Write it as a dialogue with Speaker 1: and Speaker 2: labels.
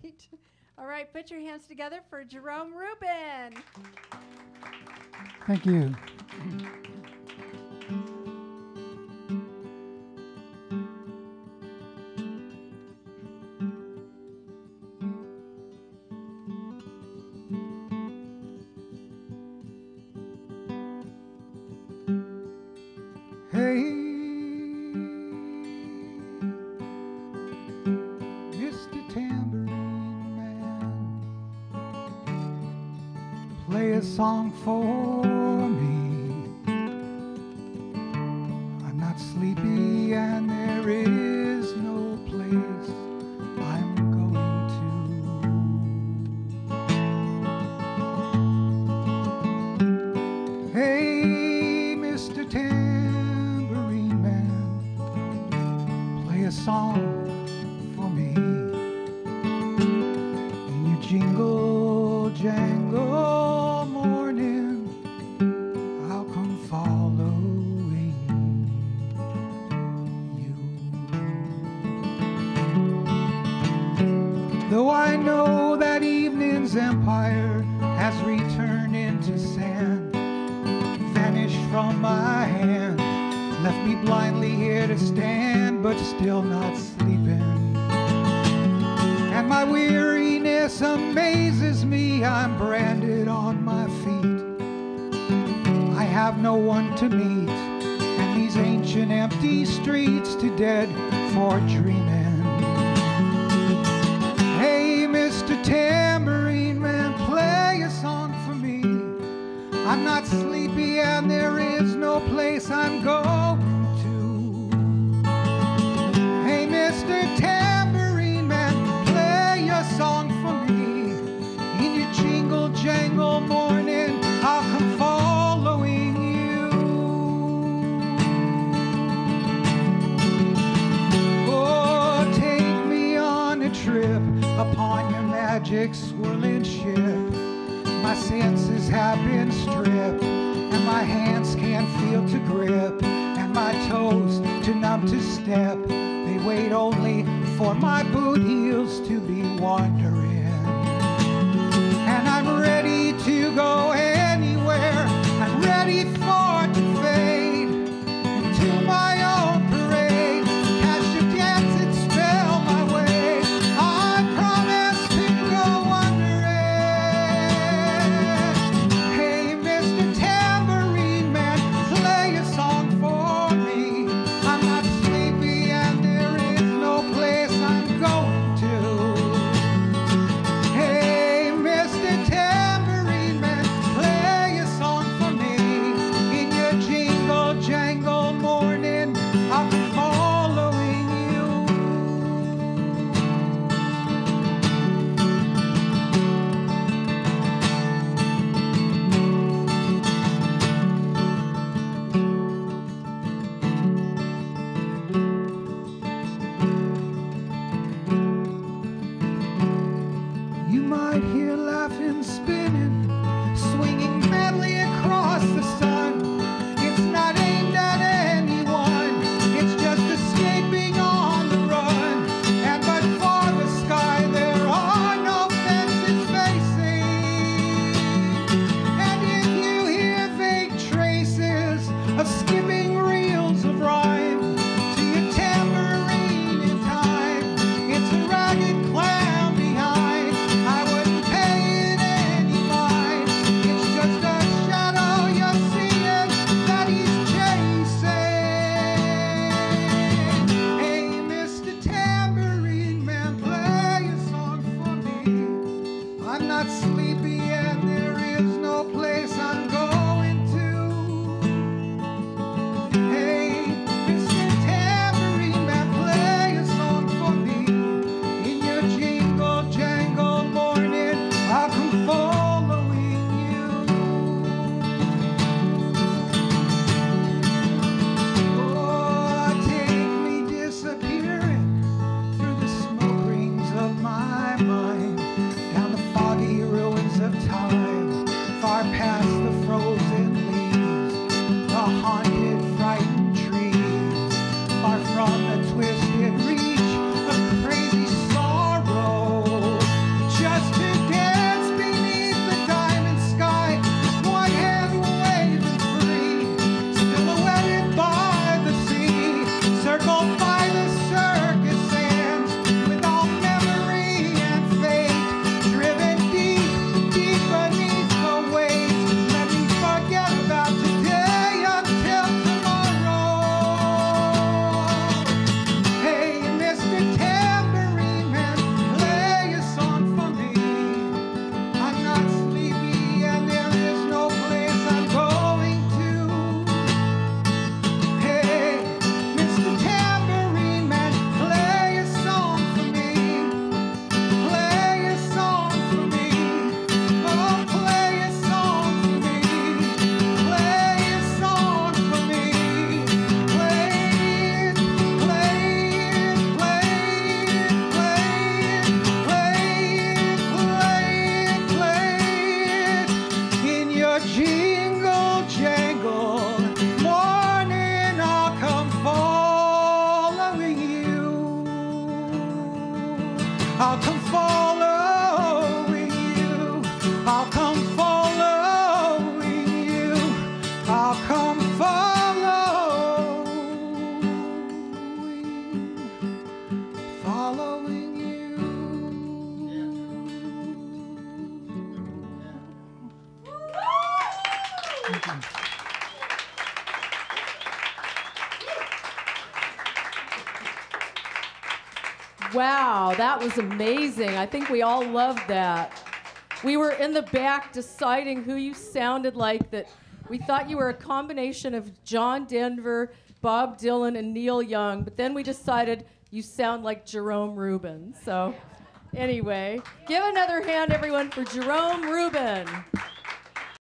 Speaker 1: right. All right, put your hands together for Jerome Rubin.
Speaker 2: Thank you. Hey, Mr. Tambourine Man, play a song for me. I'm not sleepy and there is no place I'm going to. Hey, Mr. Tambourine Man, play a song for me. In your jingle jangle morning, I'll come following you. Though I know that evening's empire has returned into sand, vanished from my hand, left me blindly here to stand, but still not sleeping. And my weariness amazes me, I'm branded on my feet. I have no one to meet, and these ancient empty streets too dead for dreaming. Hey, Mr. Tambourine Man, play a song for me. I'm not sleepy and there is no place I'm going to. Hey, Mr. Tambourine Man, play a song for me. In your jingle jangle morning, I'll come following you. Oh, take me on a trip upon your magic swirling ship. My senses have been stripped, and my hands can't feel to grip, and my toes too numb to step. They wait only for my boot heels to be wandering. And I'm ready to go anywhere. I'm ready for it to fade into my own parade. Cast your dancing spell my way. I promise to go wandering. Hey, Mr. Tambourine Man, play a song for me. I'm not sleepy and there is no place I'm going to. I'll come following you. I'll come following you. I'll come following you.
Speaker 3: Wow, that was amazing. I think we all loved that. We were in the back deciding who you sounded like. That we thought you were a combination of John Denver, Bob Dylan, and Neil Young, but then we decided you sound like Jerome Rubin. So anyway, give another hand, everyone, for Jerome Rubin.